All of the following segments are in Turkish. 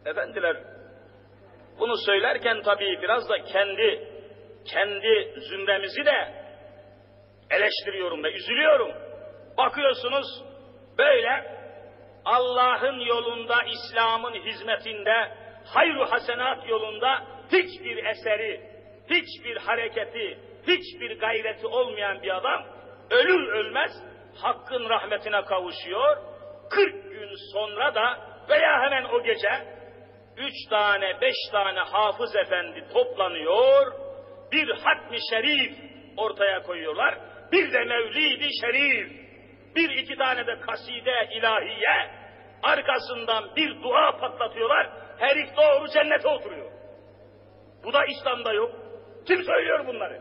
Efendiler, bunu söylerken tabii biraz da kendi zümremizi de eleştiriyorum ve üzülüyorum. Bakıyorsunuz böyle Allah'ın yolunda, İslam'ın hizmetinde, hayru hasenat yolunda hiçbir eseri, hiçbir hareketi, hiçbir gayreti olmayan bir adam ölür ölmez Hakk'ın rahmetine kavuşuyor. 40 gün sonra da veya hemen o gece 3 tane 5 tane hafız efendi toplanıyor, bir hatmi şerif ortaya koyuyorlar, bir de mevlid-i şerif, bir iki tane de kaside ilahiye, arkasından bir dua patlatıyorlar, herif doğru cennete oturuyor. Bu da İslam'da yok. Kim söylüyor bunları?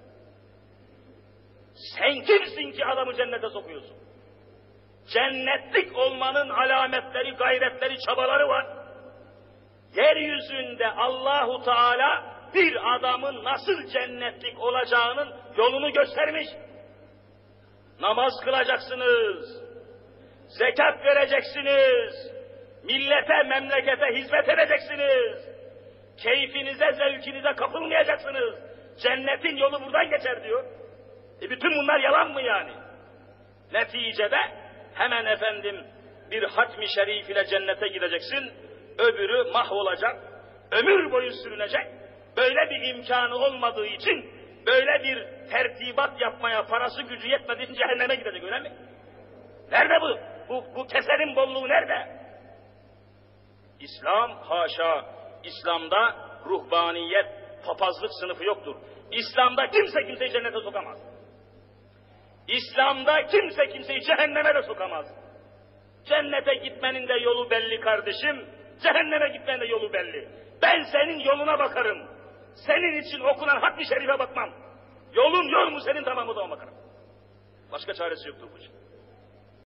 Sen kimsin ki adamı cennete sokuyorsun? Cennetlik olmanın alametleri, gayretleri, çabaları var. Yeryüzünde Allahu Teala bir adamın nasıl cennetlik olacağının yolunu göstermiş. Namaz kılacaksınız, zekat vereceksiniz, millete, memlekete hizmet edeceksiniz, keyfinize, zevkinize kapılmayacaksınız. Cennetin yolu buradan geçer diyor. Bütün bunlar yalan mı yani? Neticede hemen efendim bir hatmi şerif ile cennete gideceksin, öbürü mahvolacak, ömür boyu sürünecek. Böyle bir imkanı olmadığı için, böyle bir tertibat yapmaya parası gücü yetmediği için cehenneme gidecek, öyle mi? Nerede bu? Bu keserin bolluğu nerede? İslam haşa, İslam'da ruhbaniyet, papazlık sınıfı yoktur. İslam'da kimse kimseyi cennete sokamaz. İslam'da kimse kimseyi cehenneme de sokamaz. Cennete gitmenin de yolu belli kardeşim, cehenneme gitmenin de yolu belli. Ben senin yoluna bakarım. Senin için okunan Hatmi Şerif'e bakmam. Yolun yol mu senin, tamam, o zaman bakarım. Başka çaresi yoktur bu için.